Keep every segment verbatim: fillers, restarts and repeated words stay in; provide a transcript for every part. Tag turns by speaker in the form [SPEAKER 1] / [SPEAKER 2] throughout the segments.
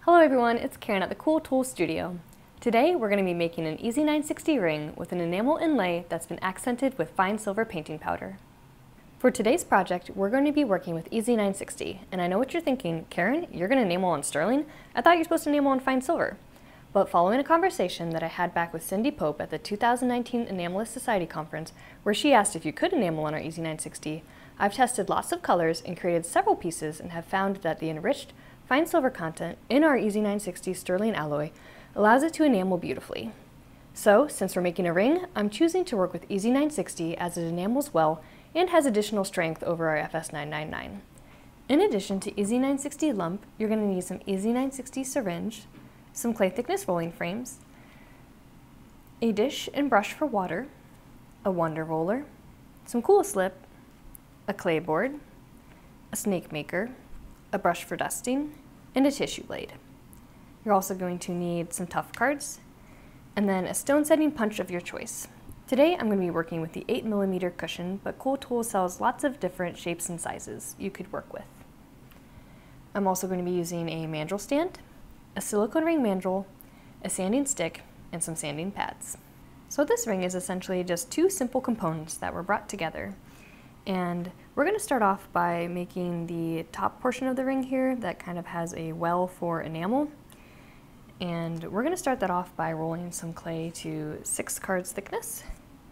[SPEAKER 1] Hello everyone, it's Karen at the Cool Tools Studio. Today we're going to be making an E Z nine sixty ring with an enamel inlay that's been accented with fine silver painting powder. For today's project, we're going to be working with E Z nine sixty, and I know what you're thinking, Karen, you're going to enamel on sterling? I thought you were supposed to enamel on fine silver. But following a conversation that I had back with Cindy Pope at the two thousand nineteen Enamelist Society Conference, where she asked if you could enamel on our E Z nine sixty, I've tested lots of colors and created several pieces and have found that the enriched fine silver content in our E Z nine sixty sterling alloy allows it to enamel beautifully. So, since we're making a ring, I'm choosing to work with E Z nine sixty as it enamels well and has additional strength over our F S nine ninety-nine. In addition to E Z nine sixty lump, you're going to need some E Z nine sixty syringe, some clay thickness rolling frames, a dish and brush for water, a wonder roller, some cool slip, a clay board, a snake maker, a brush for dusting, and a tissue blade. You're also going to need some tough cards, and then a stone setting punch of your choice. Today I'm going to be working with the eight millimeter cushion, but Cool Tools sells lots of different shapes and sizes you could work with. I'm also going to be using a mandrel stand, a silicone ring mandrel, a sanding stick, and some sanding pads. So this ring is essentially just two simple components that were brought together. And we're going to start off by making the top portion of the ring here that kind of has a well for enamel. And we're going to start that off by rolling some clay to six cards thickness.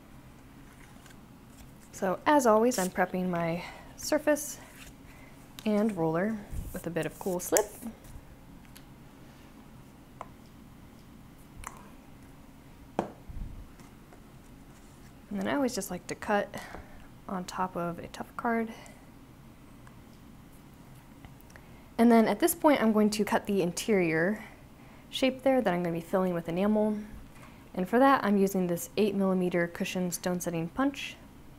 [SPEAKER 1] So as always, I'm prepping my surface and roller with a bit of cool slip. And then I always just like to cut on top of a tough card. And then at this point I'm going to cut the interior shape there that I'm going to be filling with enamel. And for that I'm using this eight millimeter cushion stone setting punch.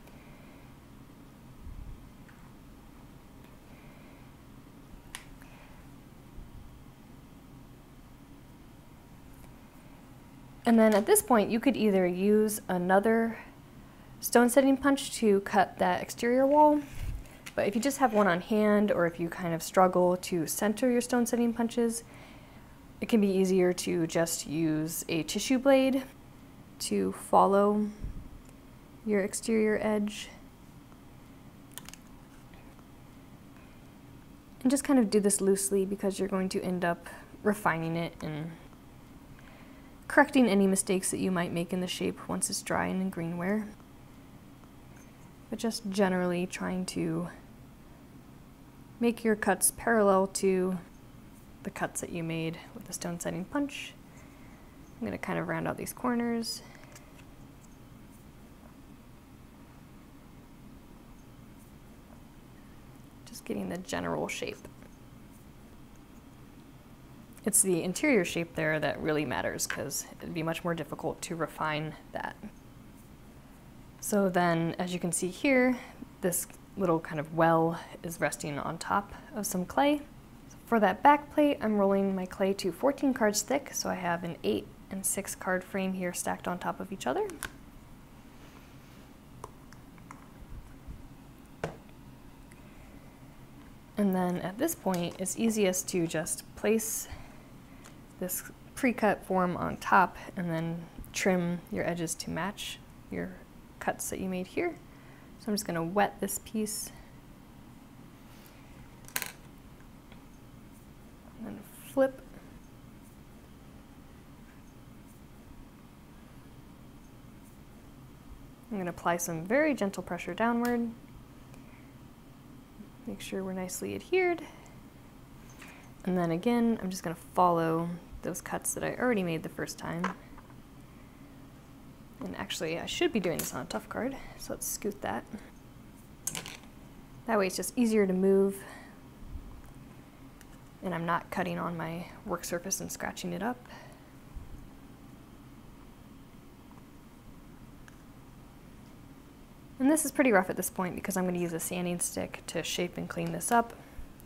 [SPEAKER 1] And then at this point you could either use another stone setting punch to cut that exterior wall, but if you just have one on hand or if you kind of struggle to center your stone setting punches, it can be easier to just use a tissue blade to follow your exterior edge. And just kind of do this loosely because you're going to end up refining it and correcting any mistakes that you might make in the shape once it's dry and in greenware. But just generally trying to make your cuts parallel to the cuts that you made with the stone setting punch. I'm going to kind of round out these corners. Just getting the general shape. It's the interior shape there that really matters because it'd be much more difficult to refine that. So then, as you can see here, this little kind of well is resting on top of some clay. For that back plate, I'm rolling my clay to fourteen cards thick, so I have an eight and six card frame here stacked on top of each other. And then at this point, it's easiest to just place this pre-cut form on top and then trim your edges to match your cuts that you made here. So I'm just going to wet this piece and then flip. I'm going to apply some very gentle pressure downward. Make sure we're nicely adhered. And then again, I'm just going to follow those cuts that I already made the first time. And actually, I should be doing this on a tough card, so let's scoot that. That way it's just easier to move, and I'm not cutting on my work surface and scratching it up. And this is pretty rough at this point because I'm going to use a sanding stick to shape and clean this up.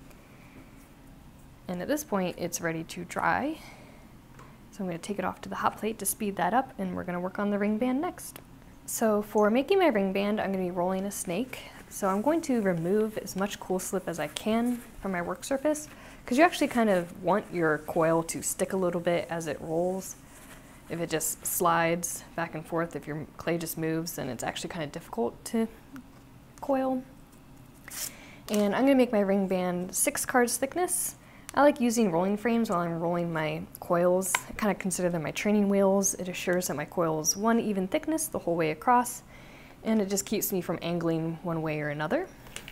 [SPEAKER 1] And at this point, it's ready to dry. So I'm going to take it off to the hot plate to speed that up, and we're going to work on the ring band next. So for making my ring band, I'm going to be rolling a snake. So I'm going to remove as much cool slip as I can from my work surface because you actually kind of want your coil to stick a little bit as it rolls. If it just slides back and forth, if your clay just moves, then it's actually kind of difficult to coil. And I'm going to make my ring band six cards thickness. I like using rolling frames while I'm rolling my coils. I kind of consider them my training wheels. It assures that my coil is one even thickness the whole way across, and it just keeps me from angling one way or another.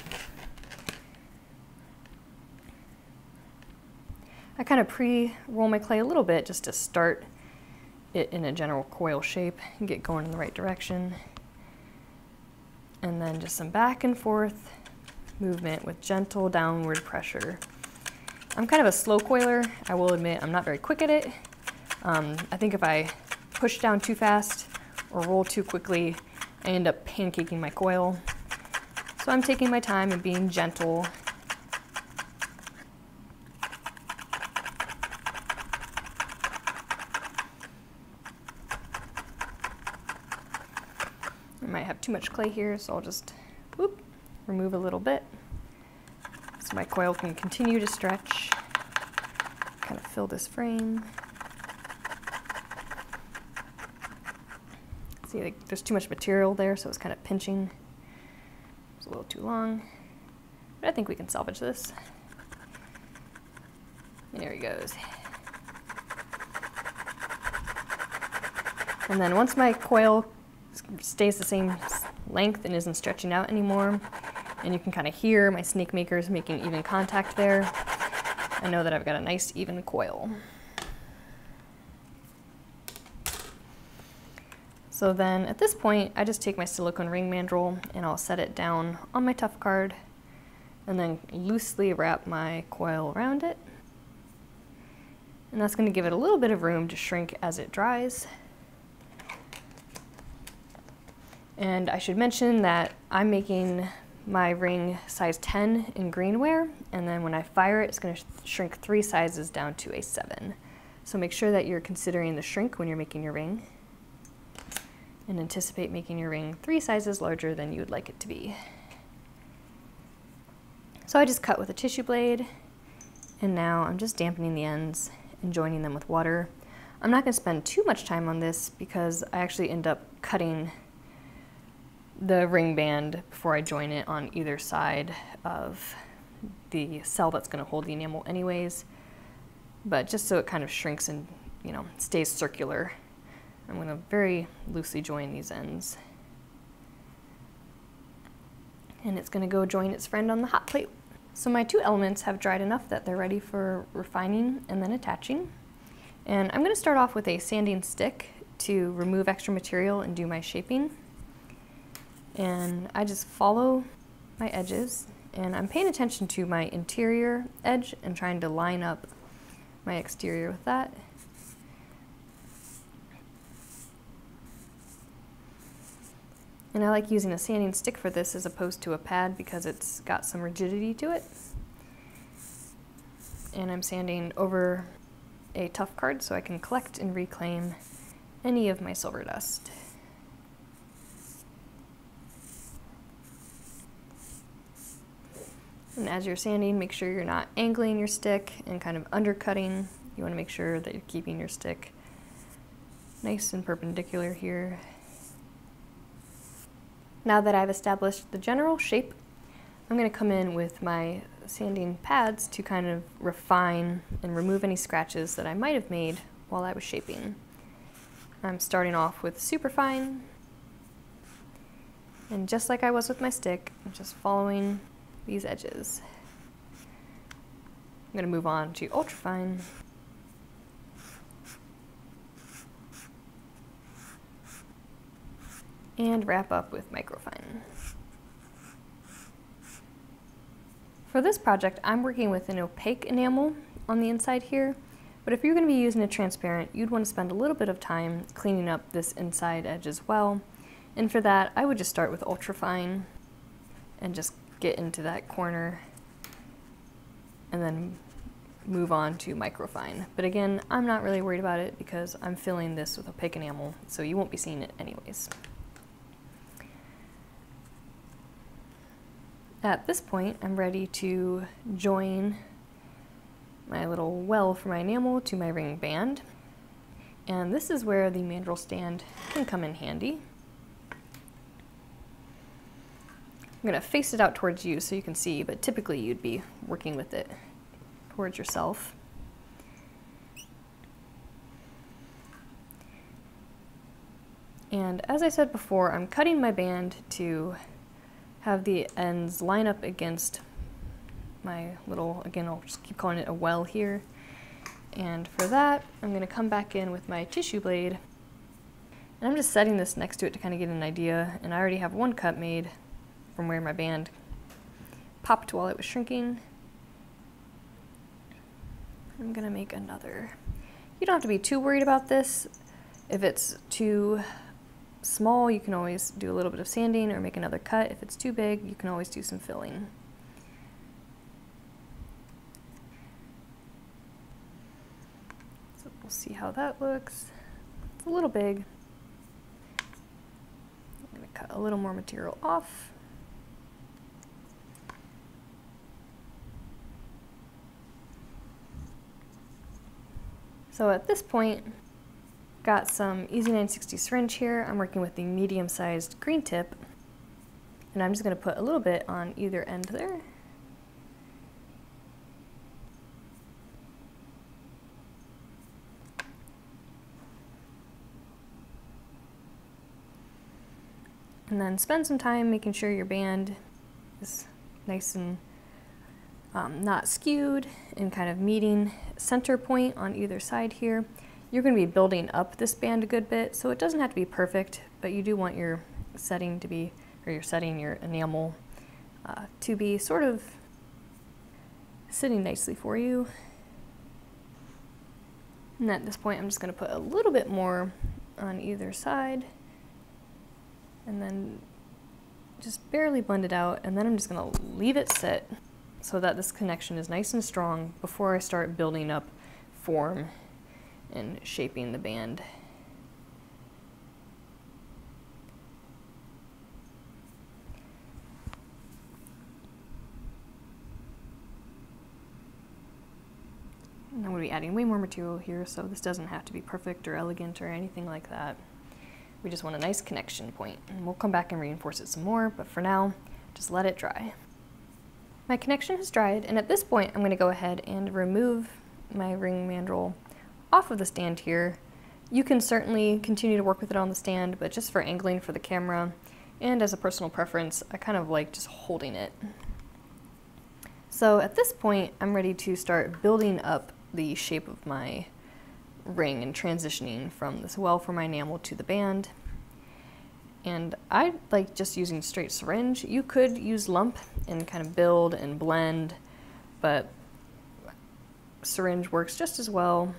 [SPEAKER 1] I kind of pre-roll my clay a little bit just to start it in a general coil shape and get going in the right direction. And then just some back and forth movement with gentle downward pressure. I'm kind of a slow coiler. I will admit I'm not very quick at it. Um, I think if I push down too fast or roll too quickly, I end up pancaking my coil. So I'm taking my time and being gentle. I might have too much clay here, so I'll just whoop, remove a little bit so my coil can continue to stretch, kind of fill this frame. See, like, there's too much material there, so it's kind of pinching. It's a little too long, but I think we can salvage this. There he goes. And then once my coil stays the same length and isn't stretching out anymore, and you can kind of hear my snake makers making even contact there, I know that I've got a nice even coil. So then at this point, I just take my silicone ring mandrel and I'll set it down on my tough card and then loosely wrap my coil around it. And that's going to give it a little bit of room to shrink as it dries. And I should mention that I'm making my ring size ten in greenware, and then when I fire it, it's going to sh shrink three sizes down to a seven. So make sure that you're considering the shrink when you're making your ring, and anticipate making your ring three sizes larger than you would like it to be. So I just cut with a tissue blade, and now I'm just dampening the ends and joining them with water. I'm not going to spend too much time on this because I actually end up cutting the ring band before I join it on either side of the cell that's going to hold the enamel anyways. But just so it kind of shrinks and, you know, stays circular, I'm going to very loosely join these ends. And it's going to go join its friend on the hot plate. So my two elements have dried enough that they're ready for refining and then attaching. And I'm going to start off with a sanding stick to remove extra material and do my shaping. And I just follow my edges, and I'm paying attention to my interior edge and trying to line up my exterior with that. And I like using a sanding stick for this as opposed to a pad because it's got some rigidity to it. And I'm sanding over a tough card so I can collect and reclaim any of my silver dust. And as you're sanding, make sure you're not angling your stick and kind of undercutting. You want to make sure that you're keeping your stick nice and perpendicular here. Now that I've established the general shape, I'm going to come in with my sanding pads to kind of refine and remove any scratches that I might have made while I was shaping. I'm starting off with superfine, and just like I was with my stick, I'm just following these edges. I'm going to move on to ultrafine. And wrap up with microfine. For this project, I'm working with an opaque enamel on the inside here, but if you're going to be using a transparent, you'd want to spend a little bit of time cleaning up this inside edge as well. And for that, I would just start with ultrafine and just get into that corner and then move on to microfine. But again, I'm not really worried about it because I'm filling this with opaque enamel, so you won't be seeing it anyways. At this point, I'm ready to join my little well for my enamel to my ring band. And this is where the mandrel stand can come in handy. I'm going to face it out towards you so you can see, but typically you'd be working with it towards yourself. And as I said before, I'm cutting my band to have the ends line up against my little, again, I'll just keep calling it a well here. And for that, I'm going to come back in with my tissue blade. And I'm just setting this next to it to kind of get an idea. And I already have one cut made from where my band popped while it was shrinking. I'm going to make another. You don't have to be too worried about this. If it's too small, you can always do a little bit of sanding or make another cut. If it's too big, you can always do some filling. So we'll see how that looks. It's a little big. I'm going to cut a little more material off. So at this point, got some E Z nine sixty Syringe here. I'm working with the medium-sized green tip, and I'm just going to put a little bit on either end there. And then spend some time making sure your band is nice and um, not skewed and kind of meeting center point on either side here. You're going to be building up this band a good bit, so it doesn't have to be perfect, but you do want your setting to be, or you're setting your enamel uh, to be sort of sitting nicely for you. And at this point, I'm just going to put a little bit more on either side, and then just barely blend it out, and then I'm just going to leave it sit so that this connection is nice and strong before I start building up form and shaping the band. And I'm going to be adding way more material here, so this doesn't have to be perfect or elegant or anything like that. We just want a nice connection point, and we'll come back and reinforce it some more, but for now, just let it dry. My connection has dried, and at this point I'm going to go ahead and remove my ring mandrel off of the stand here. You can certainly continue to work with it on the stand, but just for angling for the camera and as a personal preference, I kind of like just holding it. So at this point, I'm ready to start building up the shape of my ring and transitioning from this well for my enamel to the band. And I like just using straight syringe. You could use lump and kind of build and blend, but syringe works just as well.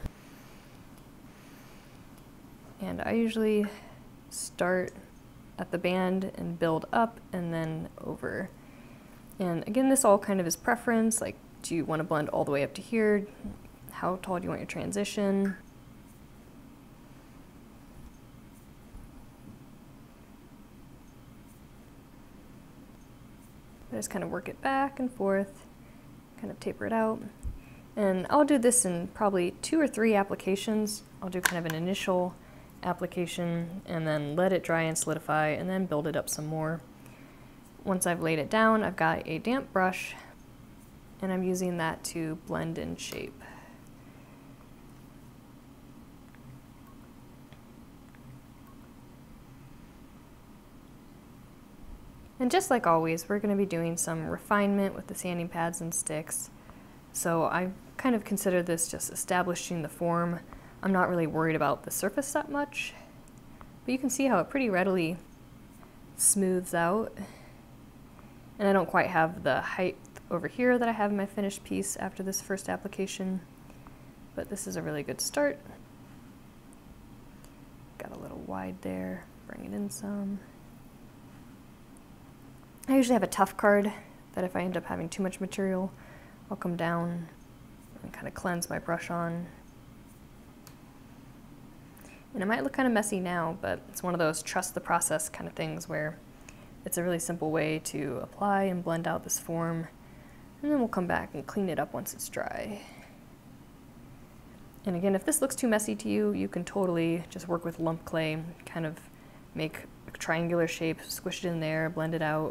[SPEAKER 1] And I usually start at the band and build up and then over. And again, this all kind of is preference. Like, do you want to blend all the way up to here? How tall do you want your transition? I just kind of work it back and forth, kind of taper it out. And I'll do this in probably two or three applications. I'll do kind of an initial application and then let it dry and solidify and then build it up some more. Once I've laid it down, I've got a damp brush and I'm using that to blend in shape. And just like always, we're going to be doing some refinement with the sanding pads and sticks. So I kind of consider this just establishing the form. I'm not really worried about the surface that much, but you can see how it pretty readily smooths out. And I don't quite have the height over here that I have in my finished piece after this first application, but this is a really good start. Got a little wide there, bring it in some. I usually have a tough card that if I end up having too much material, I'll come down and kind of cleanse my brush on. And it might look kind of messy now, but it's one of those trust the process kind of things where it's a really simple way to apply and blend out this form, and then we'll come back and clean it up once it's dry. And again, if this looks too messy to you, you can totally just work with lump clay, kind of make a triangular shape, squish it in there, blend it out.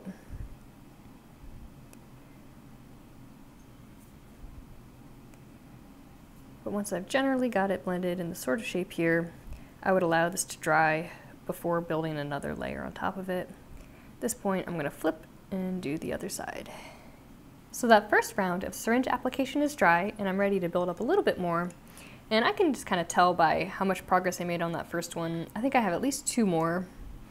[SPEAKER 1] But once I've generally got it blended in the sort of shape here, I would allow this to dry before building another layer on top of it. At this point, I'm going to flip and do the other side. So that first round of syringe application is dry, and I'm ready to build up a little bit more. And I can just kind of tell by how much progress I made on that first one. I think I have at least two more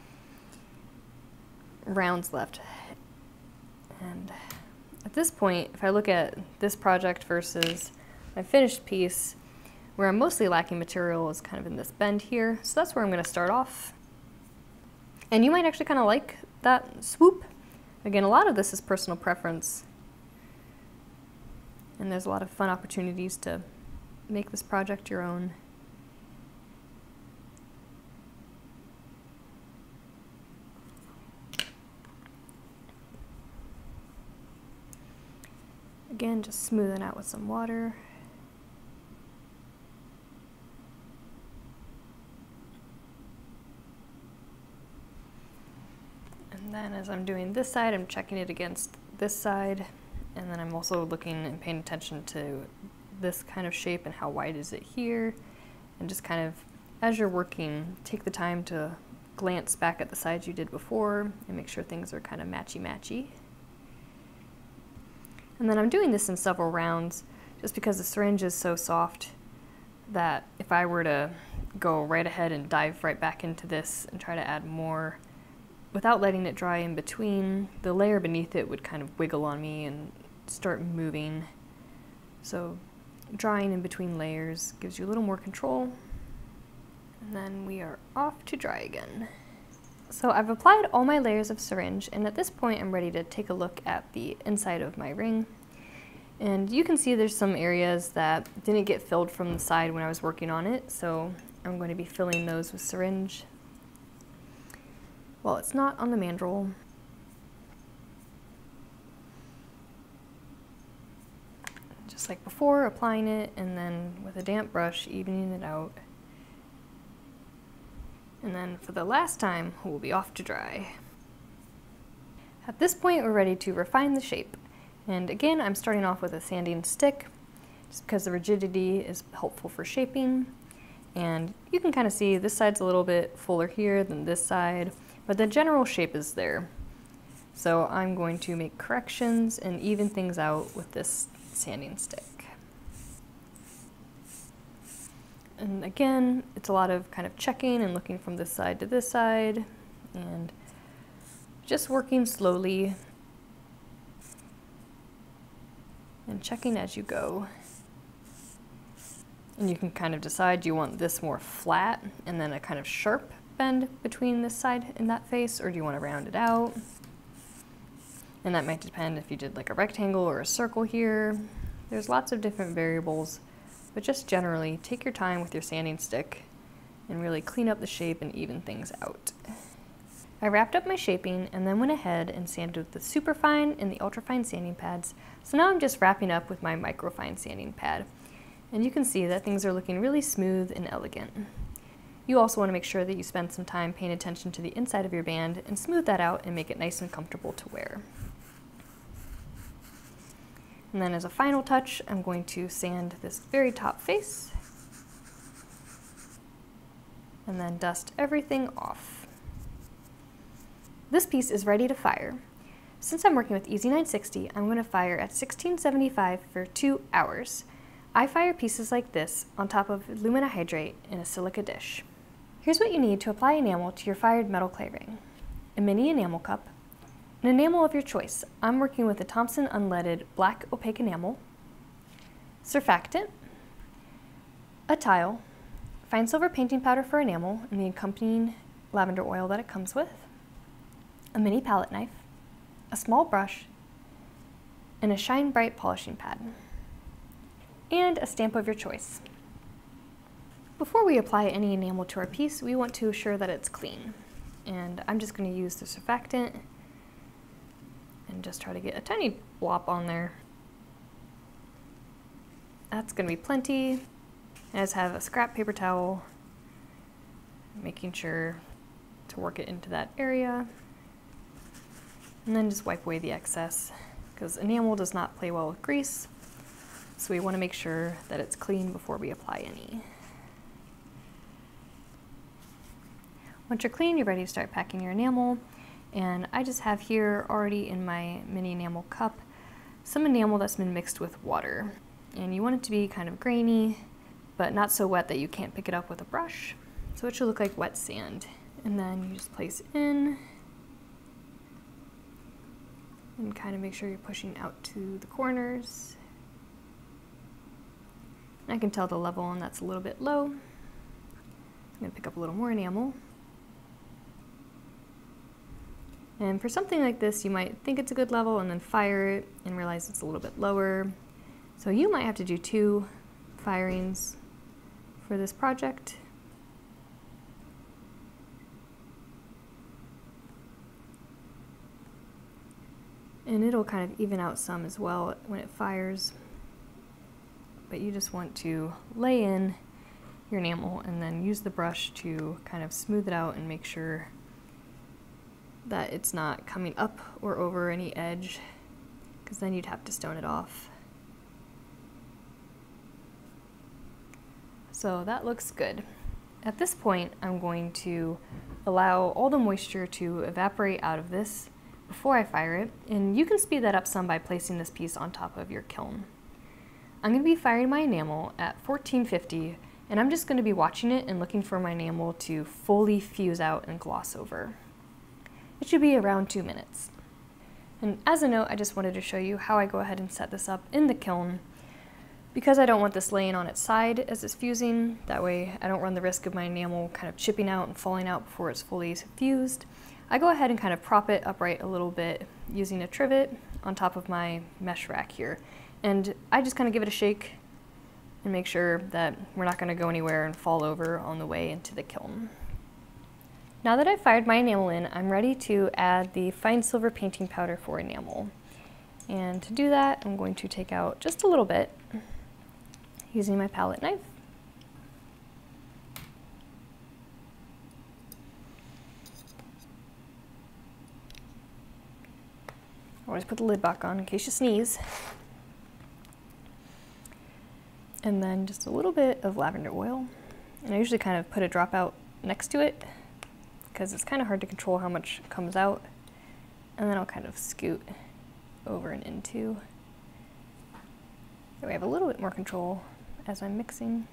[SPEAKER 1] rounds left. And at this point, if I look at this project versus my finished piece, where I'm mostly lacking material is kind of in this bend here. So that's where I'm going to start off. And you might actually kind of like that swoop. Again, a lot of this is personal preference. And there's a lot of fun opportunities to make this project your own. Again, just smoothing out with some water. And then as I'm doing this side, I'm checking it against this side. And then I'm also looking and paying attention to this kind of shape and how wide is it here. And just kind of, as you're working, take the time to glance back at the sides you did before and make sure things are kind of matchy-matchy. And then I'm doing this in several rounds just because the syringe is so soft that if I were to go right ahead and dive right back into this and try to add more without letting it dry in between, the layer beneath it would kind of wiggle on me and start moving. So drying in between layers gives you a little more control. And then we are off to dry again. So I've applied all my layers of syringe, and at this point I'm ready to take a look at the inside of my ring. And you can see there's some areas that didn't get filled from the side when I was working on it, so I'm going to be filling those with syringe. Well, it's not on the mandrel. Just like before, applying it, and then with a damp brush, evening it out. And then for the last time, we'll be off to dry. At this point, we're ready to refine the shape. And again, I'm starting off with a sanding stick, just because the rigidity is helpful for shaping. And you can kind of see this side's a little bit fuller here than this side, but the general shape is there. So I'm going to make corrections and even things out with this sanding stick. And again, it's a lot of kind of checking and looking from this side to this side and just working slowly and checking as you go. And you can kind of decide, do you want this more flat and then a kind of sharp bend between this side and that face, or do you want to round it out? And that might depend if you did like a rectangle or a circle here. There's lots of different variables, but just generally take your time with your sanding stick and really clean up the shape and even things out. I wrapped up my shaping and then went ahead and sanded with the superfine and the ultrafine sanding pads. So now I'm just wrapping up with my microfine sanding pad. And you can see that things are looking really smooth and elegant. You also want to make sure that you spend some time paying attention to the inside of your band and smooth that out and make it nice and comfortable to wear. And then as a final touch, I'm going to sand this very top face and then dust everything off. This piece is ready to fire. Since I'm working with E Z nine sixty, I'm going to fire at sixteen seventy-five for two hours. I fire pieces like this on top of alumina hydrate in a silica dish. Here's what you need to apply enamel to your fired metal clay ring. A mini enamel cup, an enamel of your choice. I'm working with a Thompson unleaded black opaque enamel, surfactant, a tile, fine silver painting powder for enamel and the accompanying lavender oil that it comes with, a mini palette knife, a small brush, and a Shine Bright polishing pad, and a stamp of your choice. Before we apply any enamel to our piece, we want to assure that it's clean. And I'm just going to use the surfactant and just try to get a tiny blop on there. That's going to be plenty. I just have a scrap paper towel, making sure to work it into that area. And then just wipe away the excess, because enamel does not play well with grease. So we want to make sure that it's clean before we apply any. Once you're clean, you're ready to start packing your enamel. And I just have here already in my mini enamel cup some enamel that's been mixed with water. And you want it to be kind of grainy, but not so wet that you can't pick it up with a brush. So it should look like wet sand. And then you just place in and kind of make sure you're pushing out to the corners. I can tell the level on that's a little bit low. I'm going to pick up a little more enamel. And for something like this, you might think it's a good level and then fire it and realize it's a little bit lower. So you might have to do two firings for this project. And it'll kind of even out some as well when it fires. But you just want to lay in your enamel and then use the brush to kind of smooth it out and make sure that it's not coming up or over any edge, because then you'd have to stone it off. So that looks good. At this point, I'm going to allow all the moisture to evaporate out of this before I fire it, and you can speed that up some by placing this piece on top of your kiln. I'm going to be firing my enamel at fourteen fifty, and I'm just going to be watching it and looking for my enamel to fully fuse out and gloss over. It should be around two minutes. And as a note, I just wanted to show you how I go ahead and set this up in the kiln, because I don't want this laying on its side as it's fusing. That way I don't run the risk of my enamel kind of chipping out and falling out before it's fully fused. I go ahead and kind of prop it upright a little bit using a trivet on top of my mesh rack here. And I just kind of give it a shake and make sure that we're not going to go anywhere and fall over on the way into the kiln. Now that I've fired my enamel in, I'm ready to add the fine silver painting powder for enamel. And to do that, I'm going to take out just a little bit using my palette knife. Always put the lid back on in case you sneeze. And then just a little bit of lavender oil. And I usually kind of put a drop out next to it, because it's kind of hard to control how much comes out. And then I'll kind of scoot over and into. So we have a little bit more control as I'm mixing.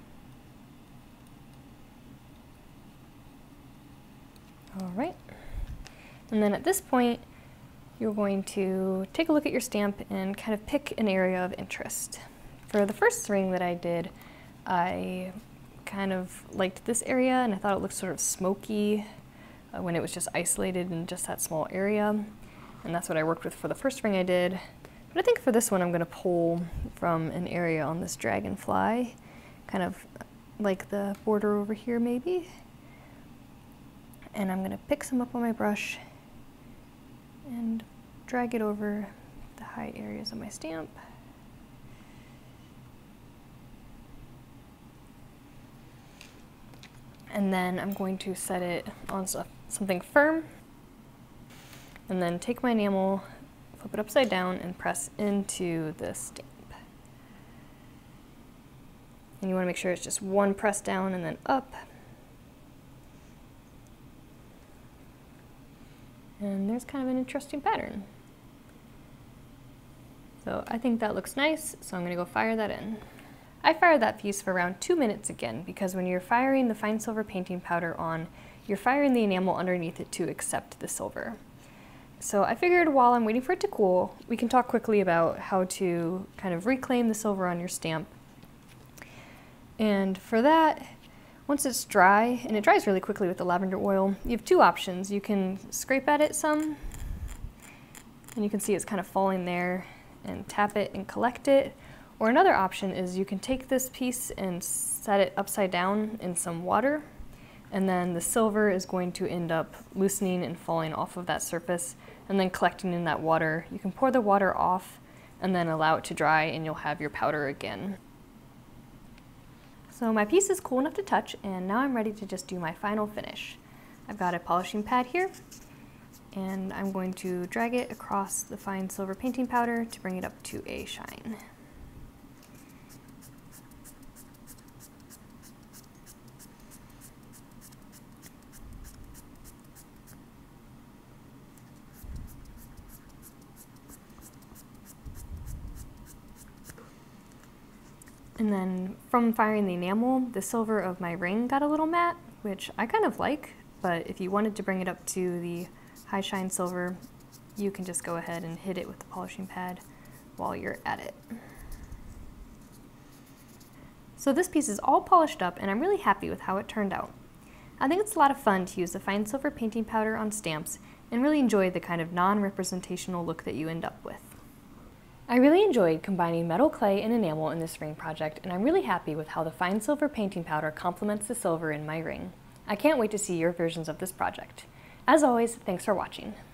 [SPEAKER 1] All right. And then at this point, you're going to take a look at your stamp and kind of pick an area of interest. For the first ring that I did, I kind of liked this area, and I thought it looked sort of smoky uh, when it was just isolated in just that small area. And that's what I worked with for the first ring I did. But I think for this one I'm going to pull from an area on this dragonfly, kind of like the border over here maybe. And I'm going to pick some up on my brush and drag it over the high areas of my stamp. And then I'm going to set it on something firm, and then take my enamel, flip it upside down, and press into the stamp. And you want to make sure it's just one press down and then up. And there's kind of an interesting pattern. So I think that looks nice, so I'm going to go fire that in. I fired that piece for around two minutes again, because when you're firing the fine silver painting powder on, you're firing the enamel underneath it to accept the silver. So I figured while I'm waiting for it to cool, we can talk quickly about how to kind of reclaim the silver on your stamp. And for that, once it's dry, and it dries really quickly with the lavender oil, you have two options. You can scrape at it some, and you can see it's kind of falling there, and tap it and collect it. Or another option is you can take this piece and set it upside down in some water, and then the silver is going to end up loosening and falling off of that surface and then collecting in that water. You can pour the water off and then allow it to dry, and you'll have your powder again. So my piece is cool enough to touch, and now I'm ready to just do my final finish. I've got a polishing pad here, and I'm going to drag it across the fine silver painting powder to bring it up to a shine. And then from firing the enamel, the silver of my ring got a little matte, which I kind of like, but if you wanted to bring it up to the high shine silver, you can just go ahead and hit it with the polishing pad while you're at it. So this piece is all polished up, and I'm really happy with how it turned out. I think it's a lot of fun to use the fine silver painting powder on stamps and really enjoy the kind of non-representational look that you end up with. I really enjoyed combining metal clay and enamel in this ring project, and I'm really happy with how the fine silver painting powder complements the silver in my ring. I can't wait to see your versions of this project. As always, thanks for watching.